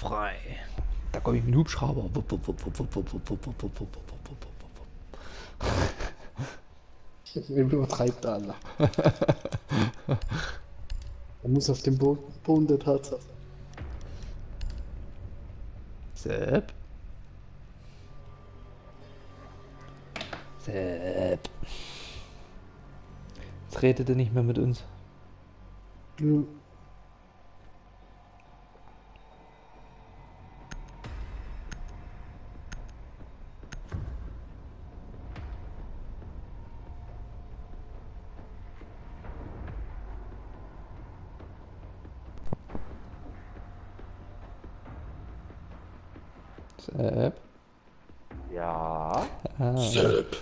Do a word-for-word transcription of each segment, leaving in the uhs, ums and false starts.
frei. Da komme ich mit dem Hubschrauber. Übertreibt alle. Man muss auf dem Bo Boden der Tatsache. Sepp. Sepp. Jetzt redet er nicht mehr mit uns. Ja. Sepp. Ja. Ah. Sepp.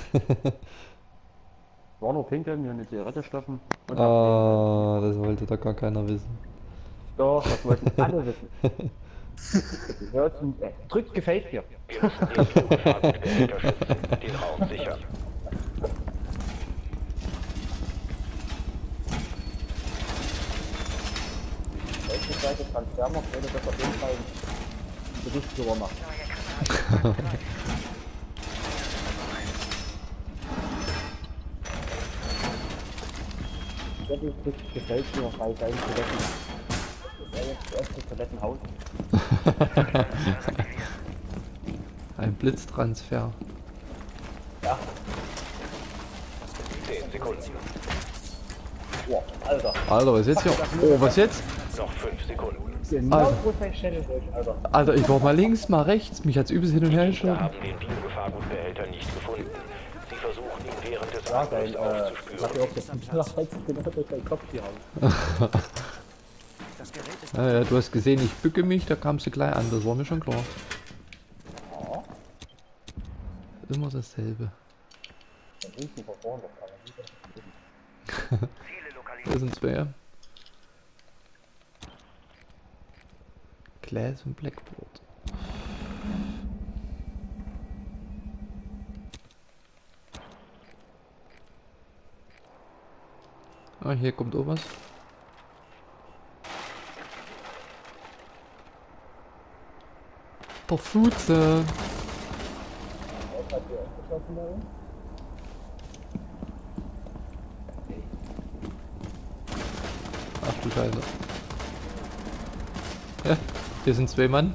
War nur pinkeln, mir eine Zigarette stoppen. Und Oh, das wollte doch gar keiner wissen. doch, das wollten alle wissen. Hört und, äh, drückt gefällt mir. Wir müssen den Fluggefahrgutbehälter schützen, den Raum sichern. Welche Seite Transfer macht, würde das auf jeden Fall einen Berichtsführer machen. Ja, das Stück gefällt mir bei seinen Toiletten. Das ist ja jetzt das erste Toilettenhaus. Ein Blitztransfer. Ja. Zehn Sekunden. Boah, Alter. Alter, was jetzt hier? Oh, was jetzt? Noch fünf Sekunden. Genau Alter. wo sein Channel durch, Alter. Alter, ich war mal links, mal rechts. Mich hat's übelst hin und her Wir geschoben. haben den Biogefahrgutbehälter nicht gefunden. Sie versuchen ihn während des Ja, dein, Angriffs äh, aufzuspüren. hat ja auch das genau durch deinen Kopf gehauen. Ja, ja, du hast gesehen, ich bücke mich, da kam sie gleich an. Das war mir schon klar. Ja. Immer dasselbe. Dann hinten verloren das aber wieder. Das sind zwei. Glass und Blackboard. Ah, hier kommt auch was. Der Fuze. Ach du Scheiße. Ja, hier sind zwei Mann.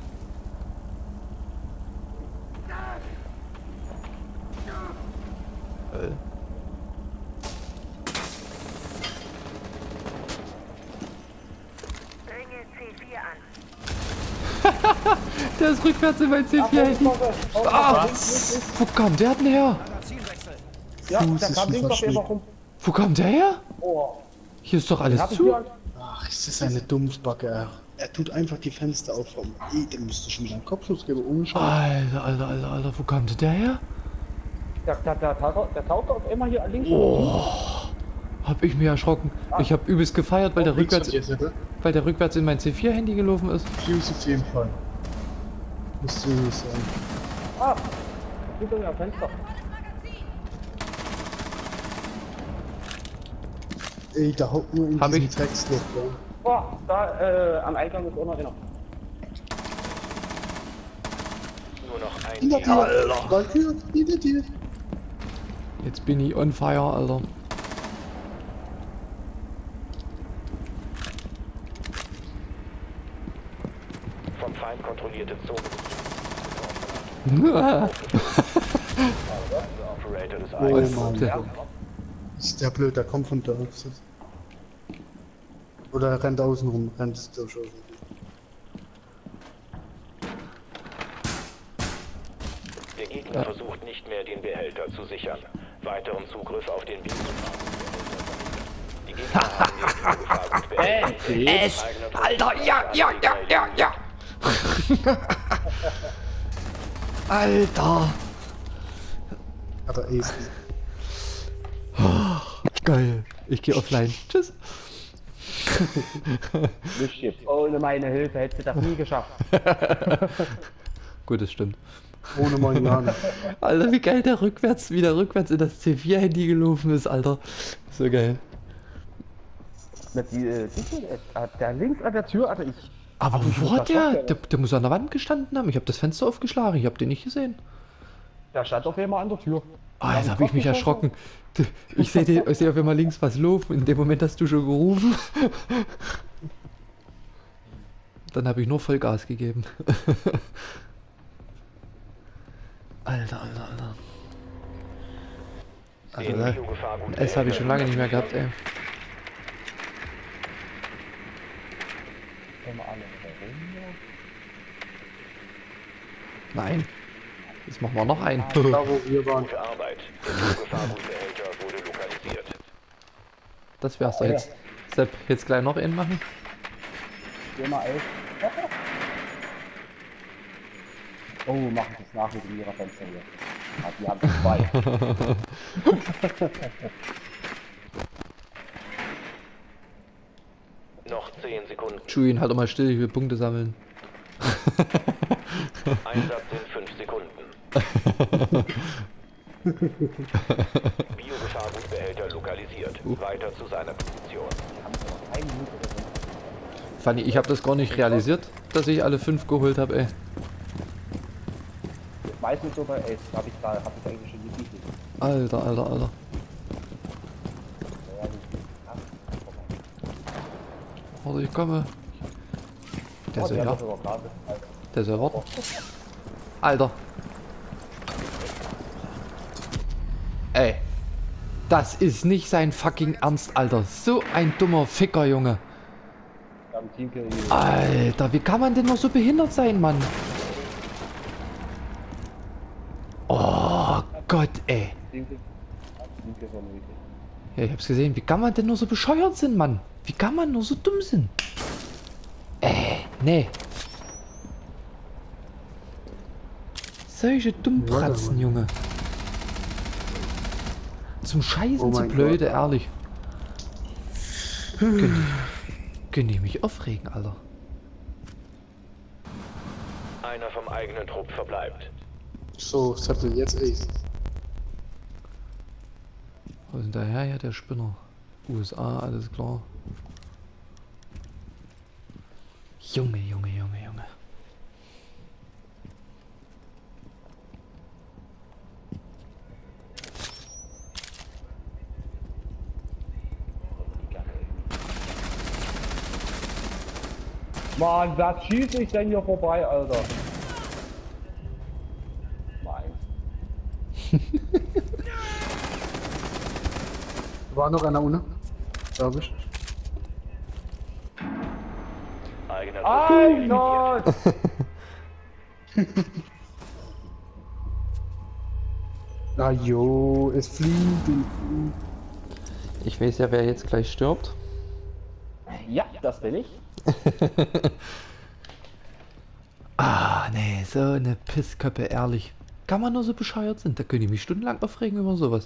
Äh. Bringe C vier an. Der ist rückwärts in mein C vier Handy. Ah, wo kam der denn her? Ja, Fuß der ist kam schon links auf verschmiert. jeden Fall rum. Wo kam der her? Oh, Hier ist doch alles hab ich zu. hier. Ach, ist das eine Dumpfbacke, er. Er tut einfach die Fenster aufhaben. Ey, der müsste schon wieder einen Kopfschuss geben, ohne Scheiß. Alter, Alter, Alter, Alter, wo kam denn der her? Der, der, der, der, der taucht auf einmal hier links. Oh, hab ich mir erschrocken. Ich hab übelst gefeiert, weil der rückwärts, weil der rückwärts in mein C vier Handy gelaufen ist. Fuse auf jeden Fall. Musst du nicht sagen. Ah, guck mal am Fenster. Ey, da haut nur in Hab diesem ich- Textloch, ja. Oh, da äh, am Eingang ist auch noch einer. Nur noch ein Hinter Gegner. dir! Valkyrie, hinter dir! Jetzt bin ich on fire, Alter. Vom Feind kontrollierte Zone. Operator des Oh eigenen Mann. Der, Ist der blöd, der kommt von da. Oder er rennt außen rum, rennt durch außen rum. Der Gegner versucht nicht mehr, den Behälter zu sichern. Weiteren Zugriff auf den Biogefahrgutbehälter. Die Gegner haben den Biogefahrgutbehälter. Es, Alter, ja, ja, ja, ja, ja. Alter. Hat er Ace. Geil. Ich gehe offline. Tschüss. Ohne meine Hilfe hättest du das nie geschafft. Gut, das stimmt. Ohne meinen Namen. Alter, wie geil der rückwärts, wieder rückwärts in das C vier Handy gelaufen ist, Alter. So geil. Mit die, äh, die, äh, der links an der Tür, Alter, ich Aber Ach, wo war der? der? der? Der muss an der Wand gestanden haben. Ich habe das Fenster aufgeschlagen, ich habe den nicht gesehen. Der stand auf einmal an der Tür. Ah, jetzt habe ich mich erschrocken. Ich sehe seh auf einmal links was laufen. In dem Moment hast du schon gerufen. Dann habe ich nur Vollgas gegeben. Alter, Alter, Alter. Alter, das habe ich schon lange nicht mehr gehabt, ey. Nein. Jetzt machen wir noch einen. Da wo wir waren. Gute Arbeit. Der Biogefahrgutbehälter wurde lokalisiert. Das wär's doch jetzt. Sepp, jetzt gleich noch einen machen. Geh mal elf. Oh, machen das nach mit dem ihrer Fenster hier. Ah, die haben zwei. Noch zehn Sekunden. Julian, halt doch mal still, ich will Punkte sammeln. Einsatz in fünf Sekunden. Biogefahrgutbehälter lokalisiert. Weiter zu seiner Position. Fanny, ich habe das gar nicht realisiert, dass ich alle fünf geholt habe, ey. Meistens so bei Ace habe ich da, habe ich eigentlich schon die Titel. Alter, alter, alter. Warte, ich komme. Der soll ja. Der soll warten. Alter. Ey. Das ist nicht sein fucking Ernst, Alter. So ein dummer Ficker, Junge. Alter, wie kann man denn noch so behindert sein, Mann? Oh Gott, ey. Ja, ich hab's gesehen. Wie kann man denn nur so bescheuert sein, Mann? Wie kann man nur so dumm sein? Äh, nee. Solche Dummpratzen, Junge. Zum Scheißen Oh zu mein blöde, Gott. ehrlich. Können die mich aufregen, Alter. Einer vom eigenen Trupp verbleibt. So, Seppel, jetzt Ace. Wo ist denn der her, ja, der Spinner? U S A, alles klar. Junge, Junge, Junge, Junge. Mann, was schieße ich denn hier vorbei, Alter? Nein. War noch einer ohne? Glaube ich. Eigener Ein Gott! Ah jo, es fliegt und fliegt. Ich weiß ja, wer jetzt gleich stirbt. Ja, das bin ich. Ah, nee, so eine Pissköppe, ehrlich. Kann man nur so bescheuert sind? Da können die mich stundenlang aufregen über sowas.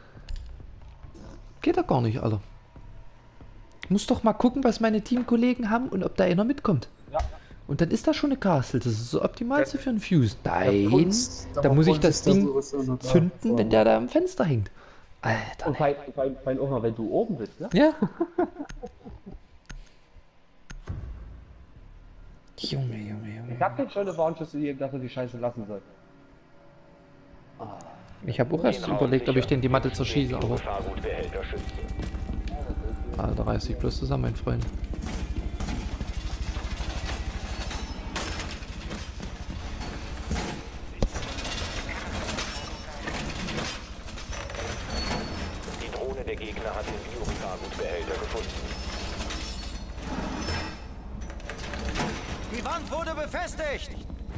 Geht doch gar nicht, Alter. Muss doch mal gucken, was meine Teamkollegen haben und ob da einer mitkommt. Ja. Und dann ist da schon eine Castle. Das ist so optimal für einen Fuse. Nein, Kunst, da aber muss ich Kunst das ist da Ding sowieso noch da. zünden, wenn der da am Fenster hängt. Alter. Und fein, fein, fein auch mal, wenn du oben bist, ne? Ja. Junge, Junge, Junge. Ich hab jetzt schon eine Warnschuss gegeben, dass er die Scheiße lassen soll. Ich habe auch erst überlegt, ob ich den die Matte zerschieße, aber... Biogefahrgutbehälter schützen. Alter, reiß dich bloß zusammen, mein Freund. Die Drohne der Gegner hat den Biogefahrgutbehälter gefunden. Die Wand wurde befestigt!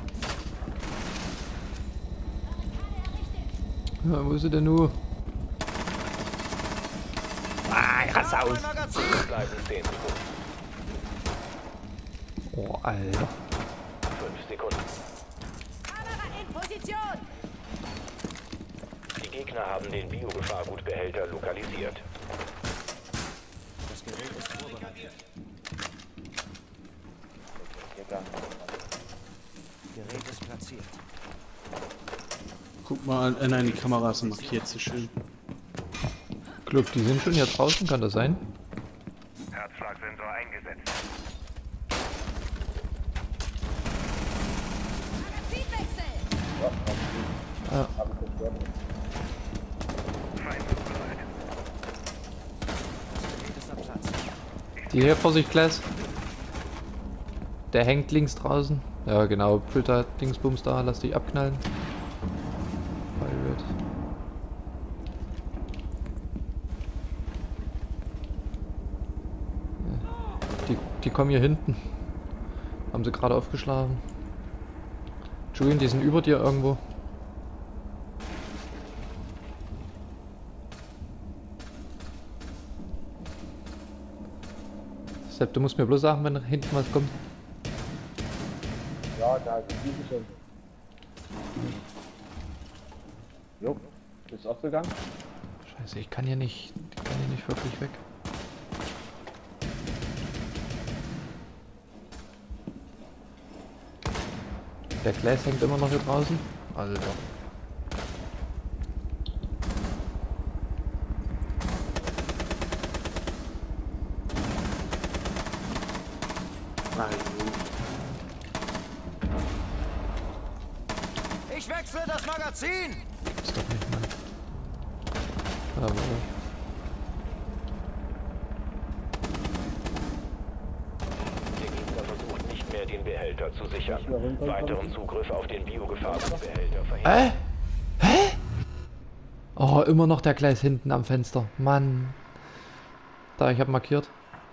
Ja, wo ist er denn nur? Ah, ich raste aus. Bleiben zehn Sekunden. Oh, Alter. fünf Sekunden. Kamera in Position! Die Gegner haben den Biogefahrgutbehälter lokalisiert. Das Gerät ist vorbereitet. Gerät ist platziert. Guck mal, äh, nein, die Kamera ist markiert, so schön. Glück, die sind schon hier draußen, kann das sein? Herzschlagsensor eingesetzt. Die hier vor sich, Class. Der hängt links draußen. Ja genau, Filter Dingsbums da, lass dich abknallen. Pirate. Die, die kommen hier hinten. Haben sie gerade aufgeschlagen. Julian, die sind über dir irgendwo. Sepp, du musst mir bloß sagen, wenn hinten was kommt. Ja, da ist die schon. Jo, ist aufgegangen. Scheiße, ich kann hier nicht, ich kann hier nicht wirklich weg. Der Glas hängt immer noch hier draußen. Alter. Ich wechsle das Magazin! Ist doch nicht mal. Aber. Der Gegner versucht nicht mehr, den Behälter zu sichern. Weiteren Zugriff auf den Biogefahrensbehälter verhindern. Hä? Hä? Oh, immer noch der Gleis hinten am Fenster. Mann. Da, ich habe markiert.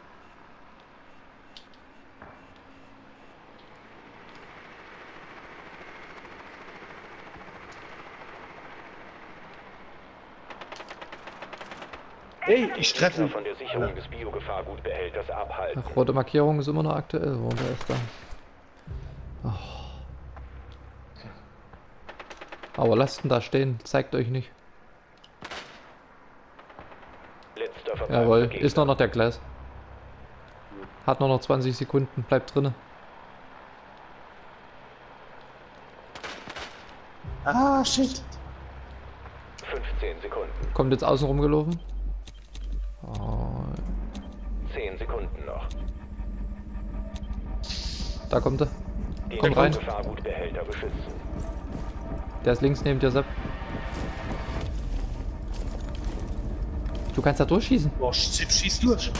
Ey, ich treffe. Von der Sicherung des Biogefahrgutbehälters abhalten. Ach, rote Markierung ist immer noch aktuell. Wo der ist da? Oh. Aber lasst ihn da stehen. Zeigt euch nicht. Letzter Verbleib Jawohl, der ist nur noch der Gleis. Hat nur noch zwanzig Sekunden. Bleibt drinne. Ah, shit. fünfzehn Sekunden. Kommt jetzt außen rumgelaufen. Oh, zehn Sekunden noch. da kommt er. Den Komm rein. Biogefahrgutbehälter beschützen. Der ist links neben dir, Sepp. Du kannst da durchschießen. Boah, Zip, schieß durch.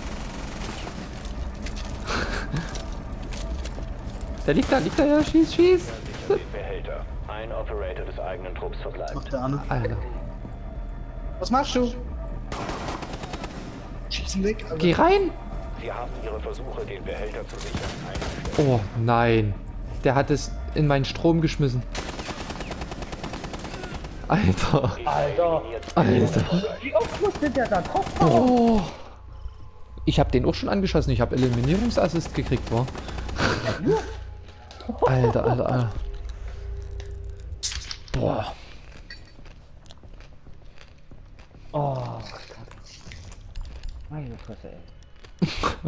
Der liegt da, liegt da, ja, schieß, schieß. Sichern den Behälter. Ein Operator des eigenen Trupps Was verbleibt. macht der Arne? Alter. Was machst du? Schieß ihn weg, Alter. Geh rein. Sie haben ihre Versuche, den Behälter zu sichern, eingestellt. Oh nein. Der hat es in meinen Strom geschmissen. Alter. Alter. Alter. Wie oft musste der da drauf? Oh. Ich habe den auch schon angeschossen. Ich habe Eliminierungsassist gekriegt, wa? Alter, Alter, Alter. Boah. Oh, Gott. Meine Fresse, ey.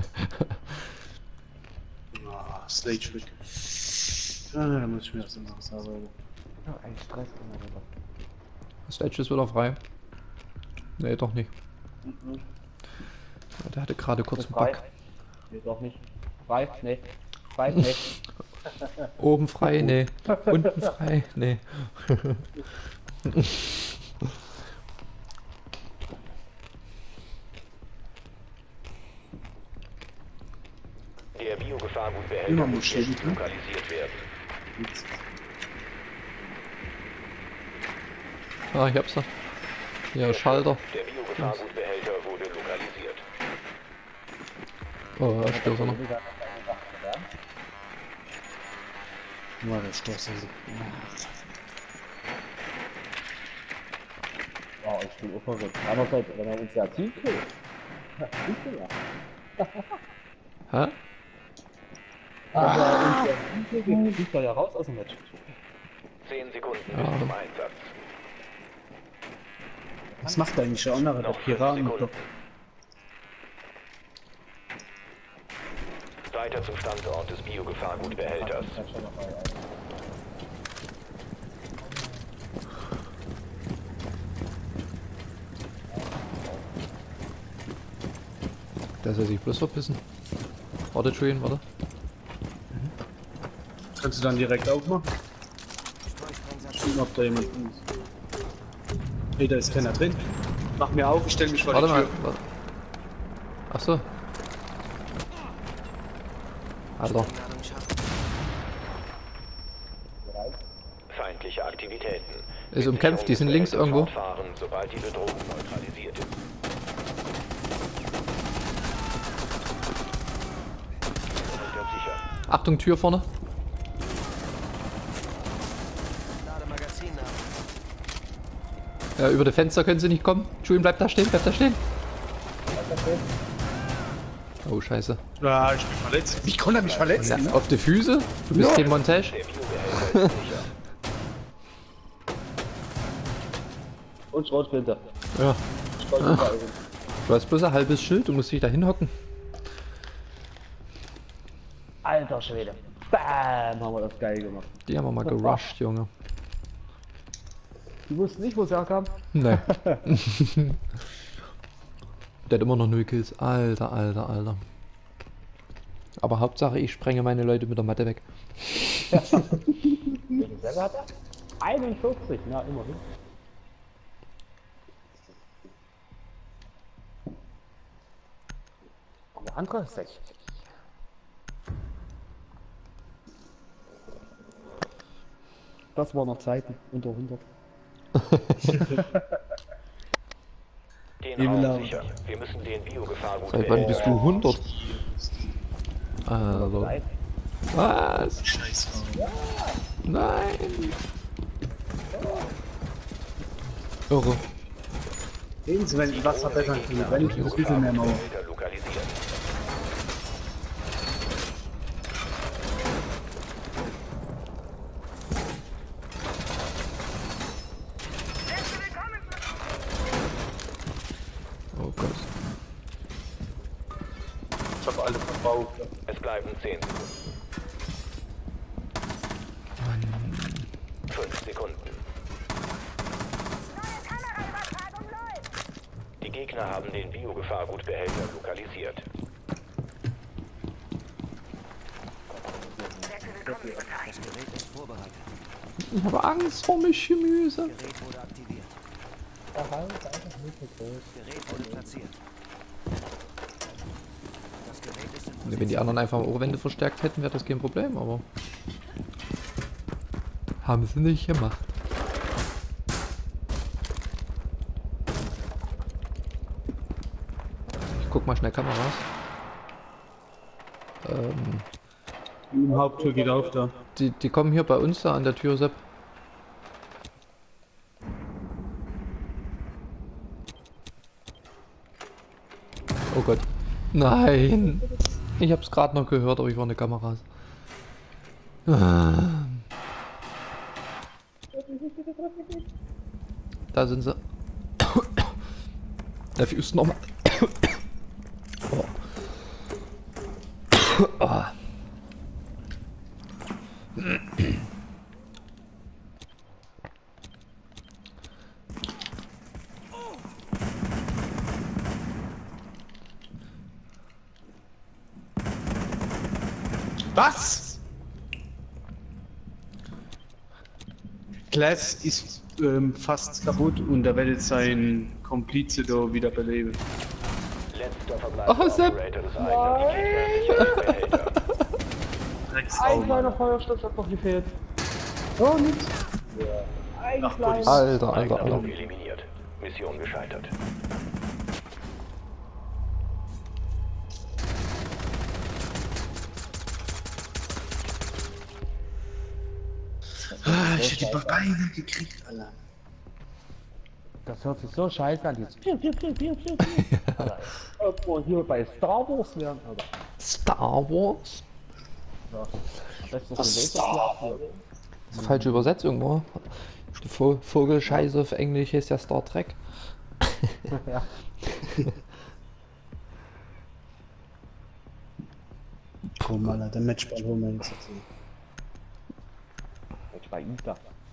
Ah, Slage weg. Ah, da muss ich mir das immer ausarbeiten. Ja, ein Stress immer rüber. Das Edge ist wieder frei. Nee, doch nicht. Ja, der hatte gerade kurz einen Frei? Bug. Nee, doch nicht. Frei? Nee. Frei? Nee. Oben frei, nee. Unten frei, nee. Der Biogefahrgutbehälter Immer muss muss jetzt schießen. lokalisiert werden. Ah, ich hab's da. Ja, Schalter. Der Biogefahrgutbehälter wurde lokalisiert. Oh, da steht er noch. War der Stoß. Oh, ich bin auch verrückt. Einerseits, wenn er uns ja zieht, ja, Hä? aber uns ja zieht, fliegt er ja raus aus dem Match. Zehn Sekunden Ja. bis zum Einsatz. Was macht eigentlich der andere, der Noch fünf Piraten? Sekunden. Weiter zum Standort des Biogefahrgutbehälters. Der soll sich bloß verpissen. Warte, Julian, warte. Kannst du dann direkt aufmachen? Schauen, ob da jemand ist. Hey, da ist keiner drin. Mach mir auf, ich stell mich vor die Warte mal. Tür. Warte. Ach so. Alter. Feindliche Aktivitäten. Ist umkämpft, die sind links irgendwo. Fahren, sobald die Bedrohung neutralisiert ist. Sicher. Achtung, Tür vorne. Lademagazin nach. Ja, über die Fenster können sie nicht kommen. Julian, bleib da stehen, bleib da stehen. Oh, scheiße. Ah, ich bin verletzt. Wie konnte er mich verletzen? Ja, auf die Füße? Du bist kein Montage? Der Biobehälter ist sicher. Und Schrotflinte. Ja. Schrotflinte. Du hast bloß ein halbes Schild, du musst dich da hinhocken. Alter Schwede. Bam, haben wir das geil gemacht. Die haben wir mal gerusht, Junge. Die wussten nicht, wo es herkam. Nee. Der hat immer noch null Kills. Alter, alter, alter. Aber Hauptsache, ich sprenge meine Leute mit der Matte weg. Welchen Server hat er? einundvierzig, na immerhin. Und der andere ist sechzig. Das war noch Zeiten unter hundert. Den Liebe Raum Laura. sicher. Wir müssen den Biogefahrgut Seit wann bist du hundert? Also. Nein. Was? Scheiße. Nein! Irre. Sehen Sie, wenn ich Wasser bessern kann, wenn ich ein bisschen mehr Mauer. Behälter lokalisiert. Oh Gott. Ich hab alle verbaut. Es bleiben zehn Sekunden. fünf Sekunden. Die Gegner haben den Biogefahrgutbehälter lokalisiert. Das Gerät ist vorbereitet. Ich habe Angst vor mich, Gemüse. Gerät wurde aktiviert. Gerät wurde platziert. Das Gerät ist in Wenn die anderen einfach Ohrwände verstärkt hätten, wäre das kein Problem, aber haben sie nicht gemacht. Ich guck mal schnell Kameras. Ähm, Die Haupttür geht auf da. die, die kommen hier bei uns da an der Tür, Sepp. Oh Gott. Nein! Ich hab's gerade noch gehört, aber ich war in den Kameras. Ah. Da sind sie. Der Fuß nochmal. Oh. Oh. Was? Glass ist ähm, fast kaputt und er wird jetzt sein Komplize da wieder beleben. Letzter Verbleib Oh, Sepp. Operator des eigenen Behälter. Ein kleiner Feuerstoff hat noch gefehlt. Oh, nichts. Ein Ach, kleiner. Alter, Alter, Gegner Alter. eliminiert. Mission gescheitert. Ah, ich hätte die Beine gekriegt, Alter. Das hört sich so scheiße an. Jetzt. Piu, piu, piu, piu, piu, piu. Alter, irgendwo hier bei Star Wars wären, Alter. Star Wars? Ja. Das ist doch Was ein ist Star Laser. Das ist falsche Übersetzung, oder? Die Vo Vogelscheiße auf Englisch heißt ja Star Trek. Ja. Komm, Alter, der Matchball holen wir jetzt. Jetzt bei Ida.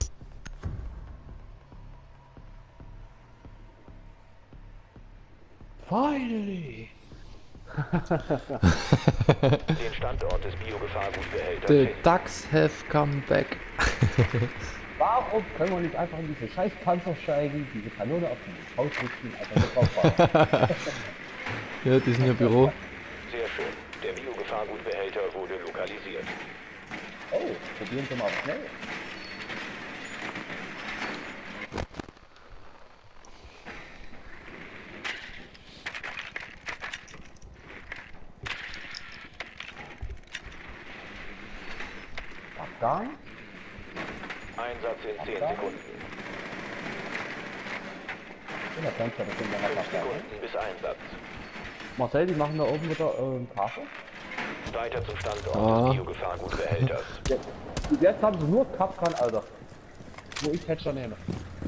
Finally! Den Standort des Biogefahrgutbehälters The finden. ducks have come back. Warum können wir nicht einfach in diese scheiß Panzer steigen, diese Kanone auf das Haus richten, einfach nur drauf fahren? Ja, die sind ja Büro. Sehr schön. Der Biogefahrgutbehälter wurde lokalisiert. Oh, probieren Sie mal schnell. Abgang. Einsatz in zehn Sekunden. Ja, kannst du das in der fünf Abgang. Sekunden bis Einsatz. Marcel, die machen da oben wieder äh, einen Kaffee. Weiter zum Standort Ah. des Biogefahrgutbehälters. Jetzt, jetzt haben sie nur Kapkan, Alter. Wo ich hätte schon nehme.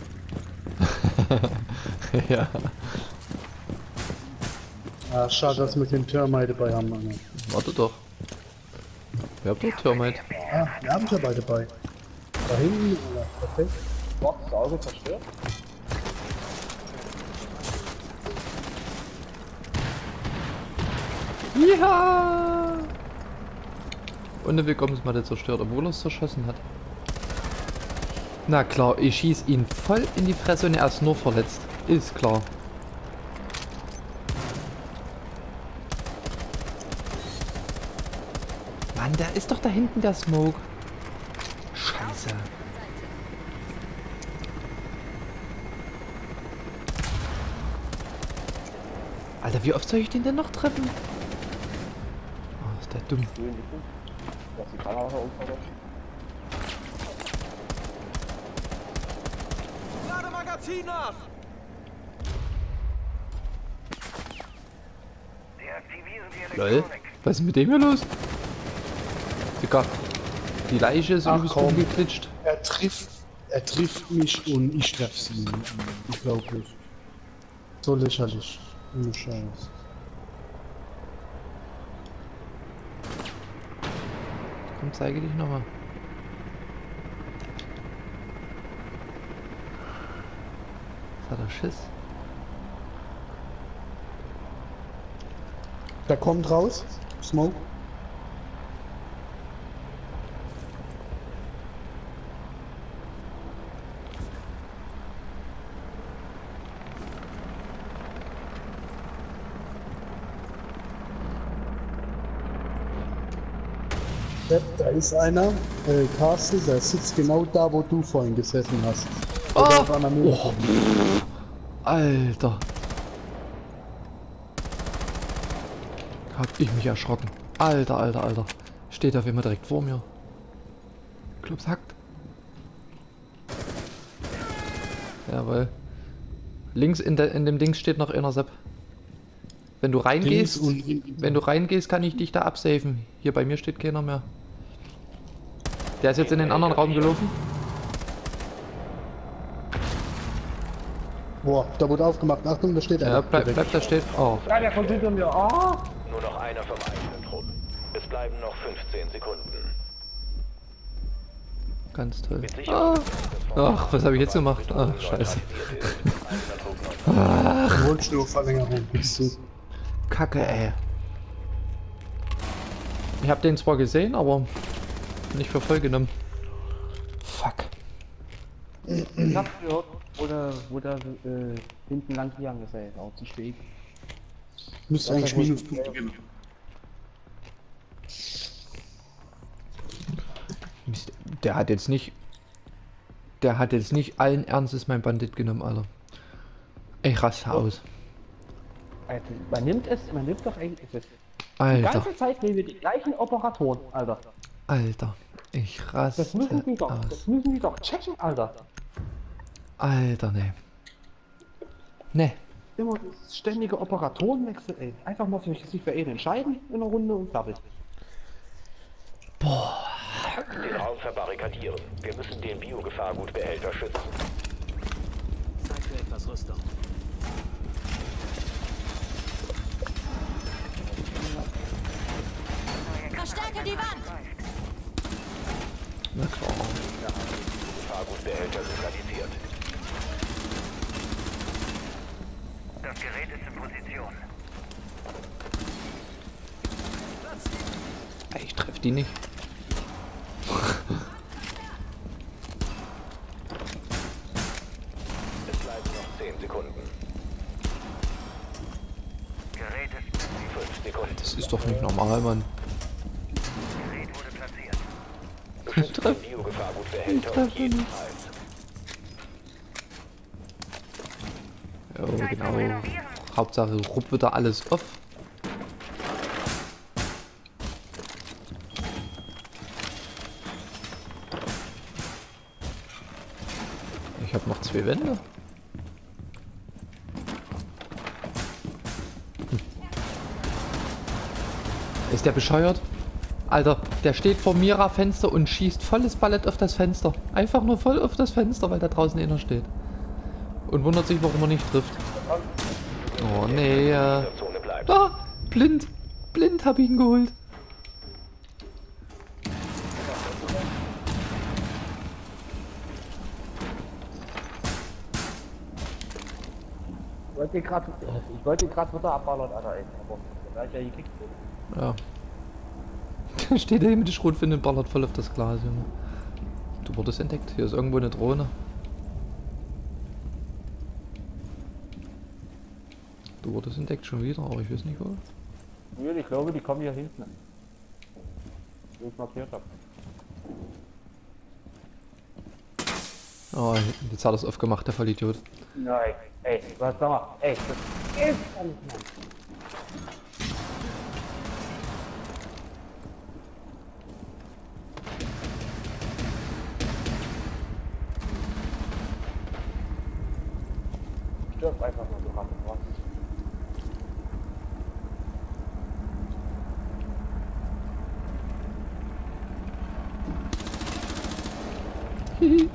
Ja. Ah, schade, dass wir keinen Thermite dabei haben, Mann. Warte doch. Wer hat doch Thermite? Ah, wir haben ja beide dabei. Da hinten, oder? Perfekt. Box, das Auto zerstört. Ja. Und dann bekommen es mal der zerstört, obwohl er es zerschossen hat. Na klar, ich schieß ihn voll in die Fresse und er ist nur verletzt. Ist klar. Mann, da ist doch da hinten der Smoke. Scheiße. Alter, wie oft soll ich den denn noch treffen? Oh, ist der dumm. Dass die Kamera umfällt. Lade Magazin nach! Lol. Was ist mit dem hier los? Digga. Die Leiche ist Ach, übelst komm. rumgeklitscht. Er trifft, er trifft mich und ich treffe sie. Unglaublich. So lächerlich. Ohne Scheiß. Komm, zeige dich nochmal. Was hat er Schiss? Der kommt raus. Smoke. Ja, da ist einer, äh, Castle, der sitzt genau da, wo du vorhin gesessen hast. Oh! Auf einer Mühle. Oh. Alter. Hab ich mich erschrocken. Alter, alter, alter. Steht auf immer direkt vor mir. Klops hackt. Jawohl. Links in, der, in dem Ding steht noch einer Sepp. Wenn du Links reingehst, und hinten. wenn du reingehst, kann ich dich da absafen. Hier bei mir steht keiner mehr. Der ist jetzt in den anderen Raum gelaufen. Boah, da wurde aufgemacht. Achtung, da steht Ja, einer. bleib, bleib da steht. Oh. Ja, der kommt hinter mir. Ah! Nur noch einer vom eigenen Trupp. Es bleiben noch fünfzehn Sekunden. Ganz toll. Mit Sicherheit. Ach, was habe ich jetzt gemacht? Ach, scheiße. Grundschnurverlängerung. Bist du. Kacke, ey. Ich habe den zwar gesehen, aber nicht für voll genommen. Fuck. Ich hab gehört, wo der, wo der äh, hinten lang gegangen ist, ey. Auch zu spät. Müsste Ja, eigentlich das muss- Minuspunkte geben. Mist, der hat jetzt nicht... Der hat jetzt nicht allen Ernstes mein Bandit genommen, Alter. Ich raste aus. Alter, man nimmt es, man nimmt doch eigentlich es. Die Alter, ganze Zeit nehmen wir die gleichen Operatoren, Alter. Alter. Ich raste Das müssen die doch, aus. das müssen die doch checken, Alter. Alter, ne. Ne. Immer das ständige Operatorenwechsel, ey. Einfach mal sich sich für einen entscheiden in der Runde und fertig. Den Raum verbarrikadieren. Wir müssen den Biogefahrgutbehälter schützen. Zeit für etwas Rüstung. Verstärke die Wand! Na klar. Gefahrgutbehälter lokalisiert. Das Gerät ist in Position. Ich treffe die nicht. zehn Sekunden. Gerät ist fünf Sekunden. Das ist doch nicht normal, Mann. Gerät wurde platziert. Beschützt den Biogefahrgutbehälter um jeden Preis. Jo, genau. Hauptsache rupp wieder alles auf. Ich habe noch zwei Wände. Hm. Ist der bescheuert? Alter, der steht vor Mira-Fenster und schießt volles Ballett auf das Fenster. Einfach nur voll auf das Fenster, weil da draußen einer steht. Und wundert sich, warum er nicht trifft. Oh nee. Äh. Zone bleibt. Ah, blind. Blind hab ich ihn geholt. Ich wollte gerade, ich wollte gerade wieder abballern, Alter, ey. Aber da ist ja gekickt worden. Ja. Da steht er hier mit der Schrotflinte und ballert voll auf das Glas, Junge. Du wurdest entdeckt. Hier ist irgendwo eine Drohne. Du wurdest entdeckt schon wieder, aber ich weiß nicht wo. Nö, ich glaube, die kommen hier hinten. Wo ich markiert hab. Oh, jetzt hat er es aufgemacht, der Vollidiot. Nein, ey, was sag mal, ey, das ist ja nicht mehr. Stirb einfach nur, du Ratte, was? Hihi.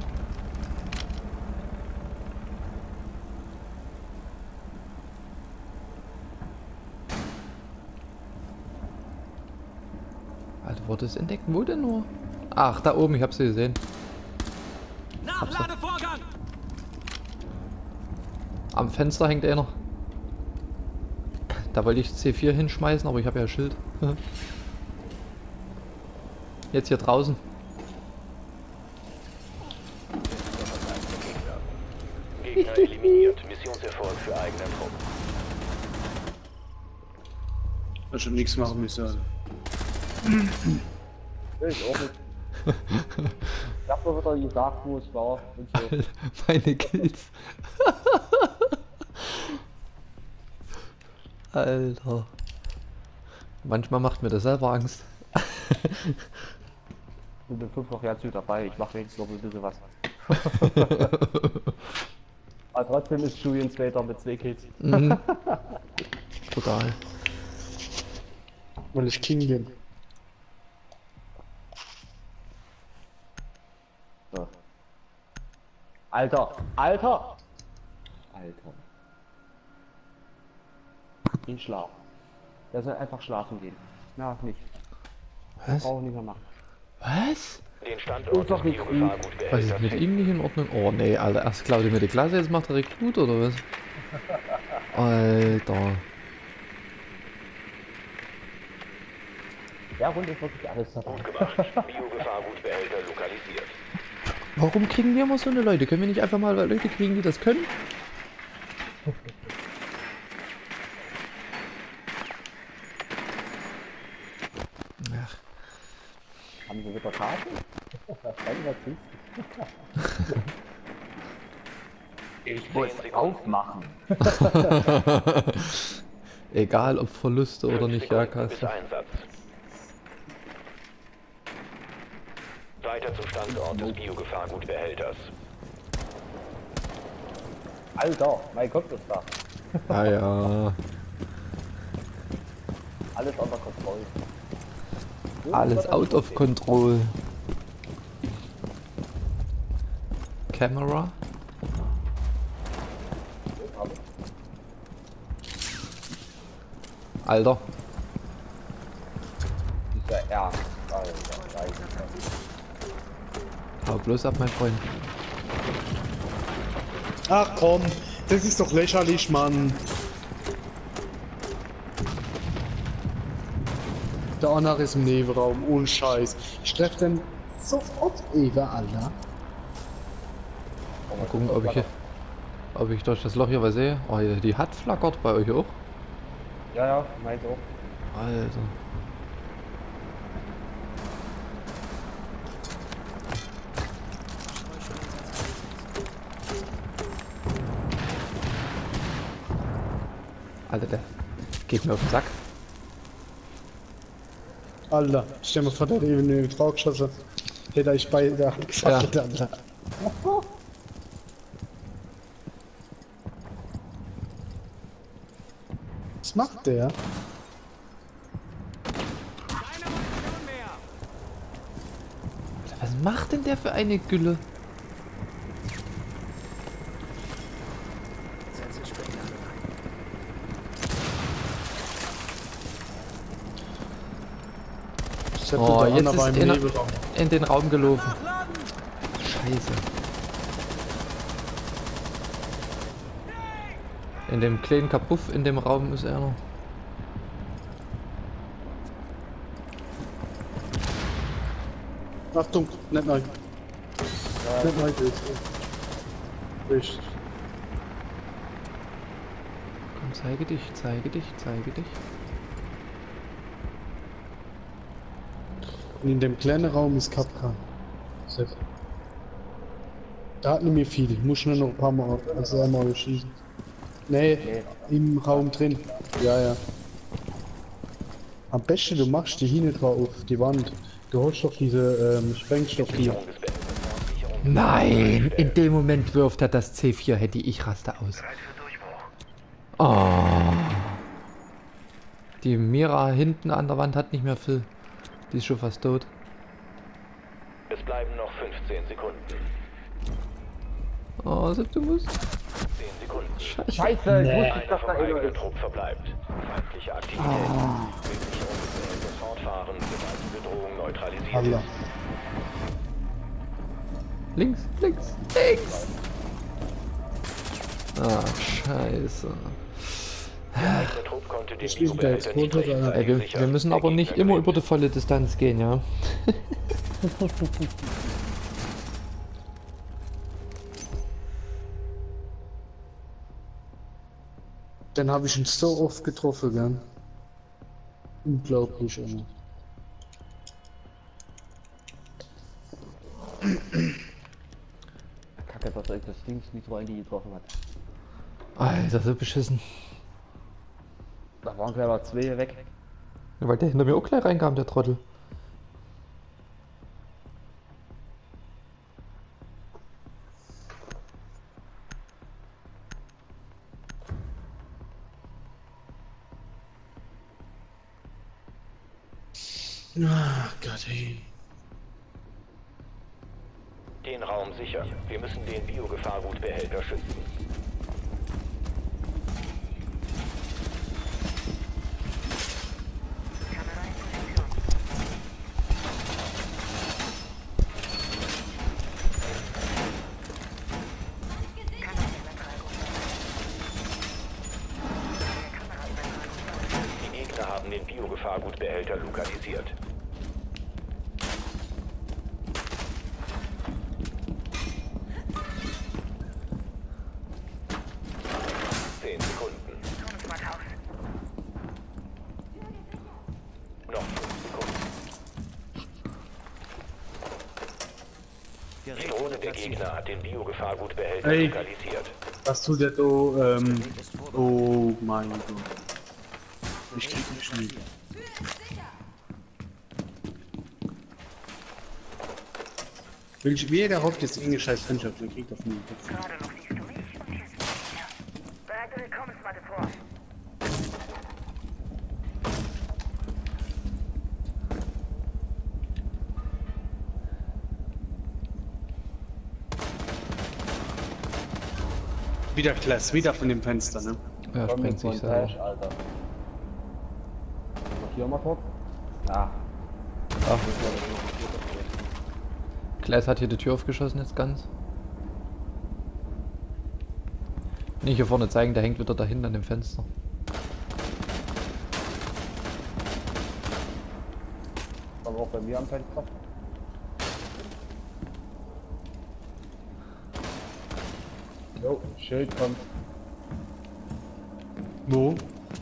Alter, wurde es entdeckt? Wo denn nur? Ach, da oben, ich hab sie gesehen. Nachladevorgang! Am Fenster hängt einer. Da wollte ich C vier hinschmeißen, aber ich habe ja Schild. Jetzt hier draußen. Gegner eliminiert. Missionserfolg für eigene Truppen. Hast schon nichts machen müssen. Ich auch nicht. Ich hab doch wieder gesagt, wo es war und so. Alter, meine Kills. Alter. Manchmal macht mir das selber Angst. Ich bin fünffach Jahr zu dabei, ich mach wenigstens noch ein bisschen was. Aber trotzdem ist Julian Slater mit zwei Kills. Mhm. Total. Weil ich King bin. So. Alter! Alter! Alter. Ihn schlafen. Der soll einfach schlafen gehen. Na, nicht. Was? Brauchen nicht mehr machen. Was? Den Standort des Doch nicht gut. Was ist Biogefahrgutbehälters mit ihm nicht in Ordnung? Oh nee, Alter, erst klaut er mir die Klasse, jetzt macht er Rekrut oder was? Alter. Der Runde ist wirklich alles dabei. Gut gemacht. Biogefahrgutbehälter lokalisiert. Warum kriegen wir immer so eine Leute? Können wir nicht einfach mal Leute kriegen, die das können? Ach, Haben sie wieder Karten? Das kann ich natürlich. Ich muss aufmachen. egal ob Verluste oder Fünf nicht, ja, Sekunden bis Kasse. Einsatz. Weiter zum Standort des Biogefahrgutbehälters. Alter, mein Kopf ist da. Ah ja, Alles unter Kontrolle. alles out of control. Camera? Alter, Dieser Ernst. Alter, Alter. hau bloß ab, mein Freund. Ach komm, das ist doch lächerlich, Mann. Der Honor ist im Nebenraum, ohne Scheiß. Ich treffe den sofort Eva, Alter. Mal gucken, ob ich hier... Ob ich durch das Loch hier was sehe? Oh, die hat flackert bei euch auch. Ja, ja, meint auch. Alter. Alter, der geht mir auf den Sack. Alter, stell mir vor, der hat eben eine Frau geschossen. Hätte ich bei der gefackelt, Ja. Alter. Was macht der? Keine Munition mehr. Was macht denn der für eine Gülle? Setze Spender ein. Ich hab Oh, den jetzt anderen ist beim in, Nebelraum. in den Raum gelaufen. Nachladen. Scheiße. In dem kleinen Kapuff in dem Raum ist er noch. Achtung, nicht neu. Nicht neu, das ist. Richtig. Komm, zeige dich, zeige dich, zeige dich. Und in dem kleinen Raum ist Kapka. Sepp. Da hat nicht mehr viel. Ich muss nur noch ein paar Mal, also einmal schießen. Nee, im Raum drin. Ja, ja. Am besten, du machst die hinten drauf, die Wand. Du holst doch diese ähm, Sprengstoff hier. Sicherung des Behälters. Sicherung des Nein, in dem Moment wirft er das C vier Heady, ich raste aus. Bereit für Durchbruch. Oh. Die Mira hinten an der Wand hat nicht mehr viel. Die ist schon fast tot. Es bleiben noch fünfzehn Sekunden. Oh, Sepp, du musst. zehn Sekunden. Scheiße. Scheiße, ich wusste, Einer dass vom da einer eigenen ist. Trupp verbleibt. Feindliche Aktivität. Ah. Sicherung des Behälters fortfahren, sobald die Bedrohung neutralisiert Allah. ist. Links, links, links. Ah, scheiße. Der eigene Trupp konnte den Ich schließe da jetzt Biobehälter nicht runter, oder? Ey, rechtzeitig wir, sichern. wir müssen Der aber nicht Gegner immer gewinnt. über die volle Distanz gehen, ja. Den habe ich ihn so oft getroffen, gell? Unglaublich, immer. Kacke, dass euch das Ding nicht so die getroffen hat. Alter, so beschissen. Da waren gleich mal zwei weg. Ja, weil der hinter mir auch gleich reinkam, der Trottel. Ah, Gott, ey. Den Raum sichern. Wir müssen den Biogefahrgutbehälter schützen. Kamera in Position. Kameraübertragung. Kameraübertragung. Die Gegner haben den Biogefahrgutbehälter lokalisiert. Zehn Sekunden. Todeswort aus. Noch fünf Sekunden. Die Drohne der Gegner hat den Biogefahrgutbehälter Ey. lokalisiert. Was tut der da, ähm... Oh mein Gott. Ich krieg nicht nie. Will ich, jeder hofft jetzt irgendeine scheiß Freundschaft, der kriegt auf den Kopf. Gerade noch siehst du mich und küsst mich. Bereite Willkommensmatte vor. Wieder Klass, wieder von dem Fenster, ne? Ja, Komm, sprengt jetzt so sich ein selber. Trash, Alter. Hier mal tot? Ja. Ach. Klaas hat hier die Tür aufgeschossen jetzt ganz. Nicht hier vorne zeigen, der hängt wieder da hinten an dem Fenster. Aber auch bei mir am Fenster. Jo, Schild kommt. Wo?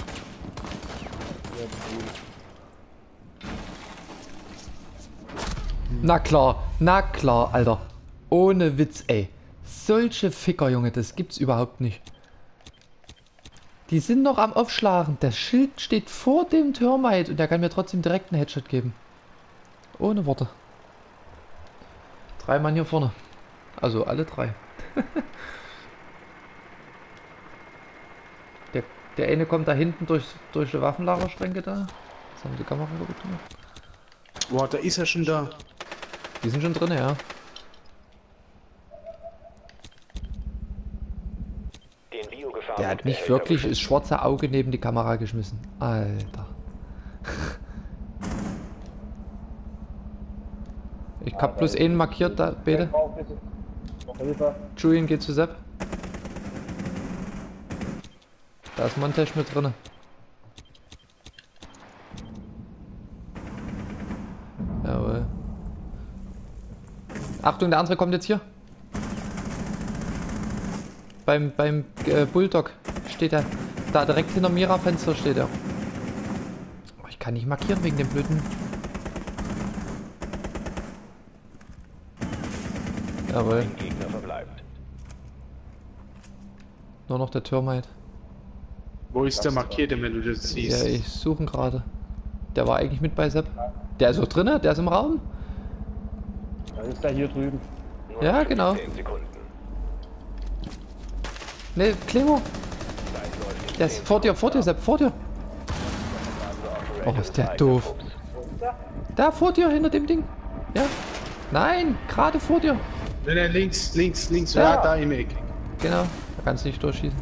Na klar, na klar, Alter. Ohne Witz, ey. Solche Ficker, Junge, das gibt's überhaupt nicht. Die sind noch am Aufschlagen. Das Schild steht vor dem Thermite und der kann mir trotzdem direkt einen Headshot geben. Ohne Worte. Drei Mann hier vorne. Also alle drei. der, der eine kommt da hinten durch, durch die Waffenlagerschränke da. Jetzt haben die Kamera kaputt gemacht. Boah, da ist er schon da. Die sind schon drin, ja. Den Biogefahr Der hat mich wirklich das schwarze Auge neben die Kamera geschmissen. Alter. Ich hab bloß einen markiert da, bitte. Hilfe. Julian geht zu Sepp. Da ist Montage mit drinne. Jawohl. Achtung, der andere kommt jetzt hier. Beim, beim äh, Bulldog steht er. Da direkt hinter Mira-Fenster steht er. Oh, ich kann nicht markieren wegen dem blöden. Jawohl. Ein Gegner verbleibt. Nur noch der Thermite. Wo ist der markierte, wenn du das siehst? Ja, ich suche ihn gerade. Der war eigentlich mit bei Sepp. Der ist auch drinne, der ist im Raum. Dann ist er hier drüben. Nur Ja, noch genau. fünfzehn Sekunden. Ne, Clemo. Zeit läuft in Der ist zehn vor dir, vor dir, Sepp, vor dir. Oh, ist der doof. Da vor dir, hinter dem Ding. Ja. Nein, gerade vor dir. Nein, nein, links, links, links. Ja. Ja, da im Eck. Genau, da kannst du nicht durchschießen.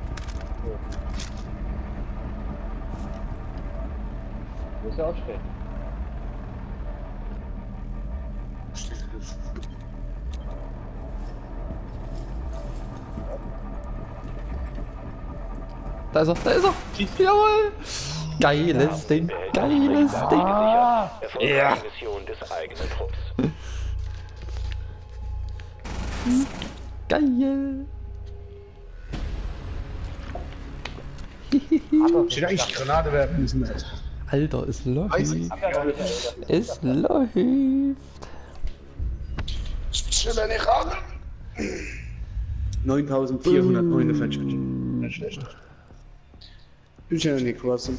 Muss er aufstehen. Da ist er, da ist er. Jawohl. Geiles Ding, geiles Ding. Ah! Erfolgreiche Ja. Mission des eigenen Trupps. Geil. Ich hätte eigentlich Granate werfen müssen, Alter. Alter, es läuft. Weiß ich. Es läuft. Schneller nicht raus. neuntausendvierhundertneunundvierzig. Nicht schlecht. Ich hätte nicht quasi.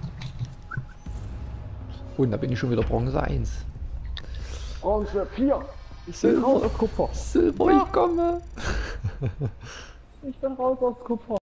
Und da bin ich schon wieder Bronze eins. Bronze vier. Ich bin raus aus Kupfer. Silber, ich komme. Ich bin raus aus Kupfer.